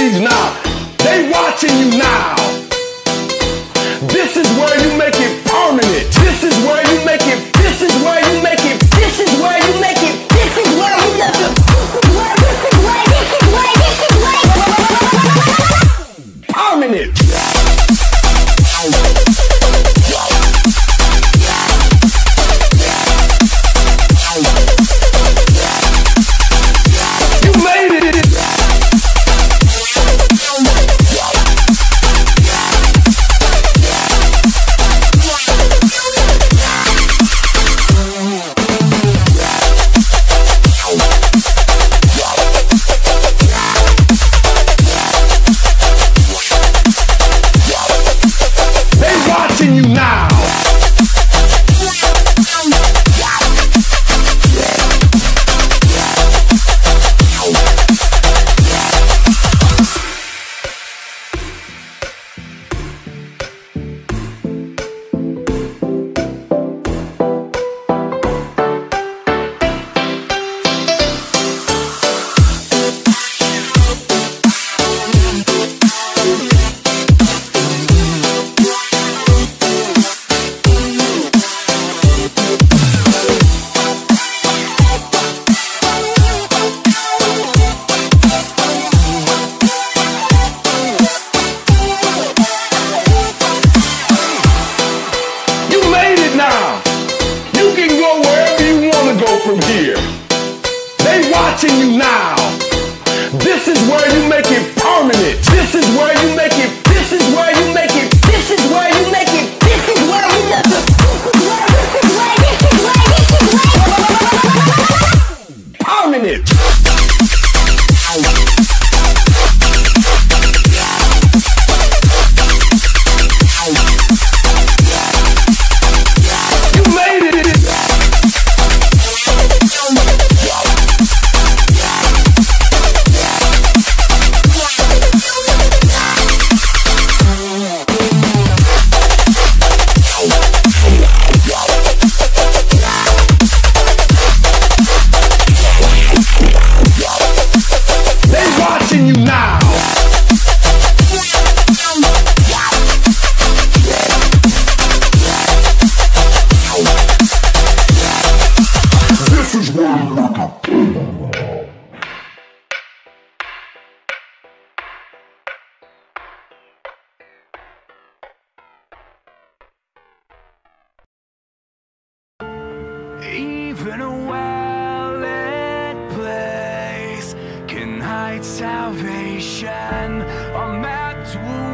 stage now. They watching you now. This is where you make it permanent. This is where you make it. This is where you make it. This is where you make it. This is where you make it. Permanent. From here, they watching you now. This is where you make it permanent. This is where you make it. This is where you make it. This is where you make it. This is where you make it. Permanent. Even a well-lit place can hide salvation. I'm meant to